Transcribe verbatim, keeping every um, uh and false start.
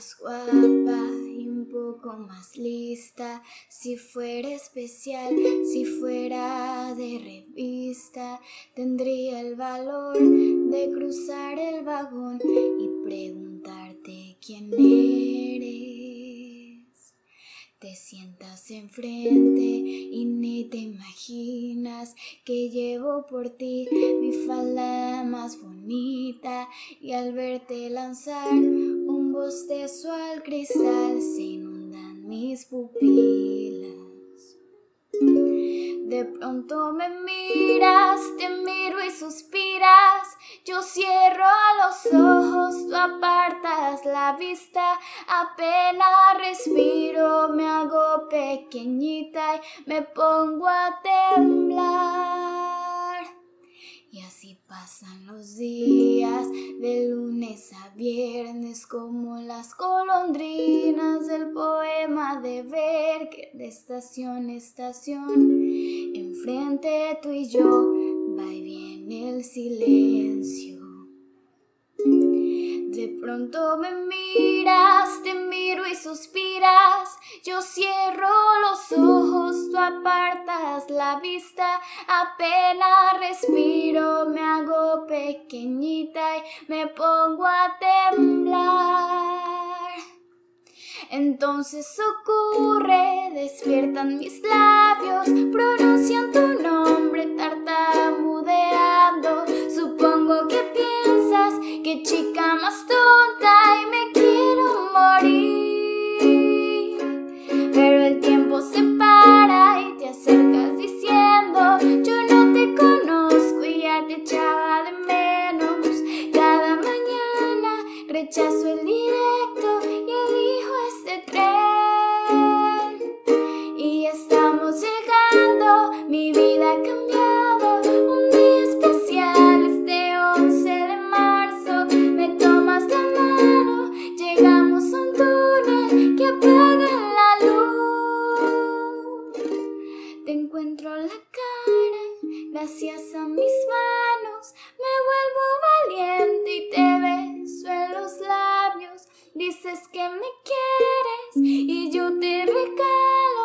más guapa y un poco más lista. Si fuera especial, si fuera de revista, tendría el valor de cruzar el vagón y preguntarte quién eres. Te sientas enfrente y ni te imaginas que llevo por ti mi falda más bonita, y al verte lanzar un bostezo al cristal se inundan mis pupilas. De pronto me miras, te miro y suspiras. Yo cierro los ojos, tú apartas la vista. Apenas respiro, me hago pequeñita y me pongo a temblar. Y así pasan los días, de lunes a viernes, como las golondrinas del poema de Berger, de estación a estación. Enfrente tú y yo, va y viene el silencio. De pronto me miras, te miro y suspiras. Yo cierro los ojos, tú apartas la vista. Apenas respiro, me hago pequeñita y me pongo a temblar. Entonces ocurre, despiertan mis labios, pronuncian tu nombre tartamudeando. Supongo que piensas, qué chica más tonta, y me quiero morir. Pero el tiempo se para y te acercas diciendo, yo no te conozco y ya te echaba de menos. Cada mañana rechazo el directo y elijo este tren. Y estamos llegando, mi vida ha cambiado. Un día especial, este once de marzo. Me tomas la mano, llegamos a un túnel que apaga la luz. Te encuentro la cara, gracias a mis manos. Me vuelvo valiente y te beso en los labios. Dices que me quieres y yo te regalo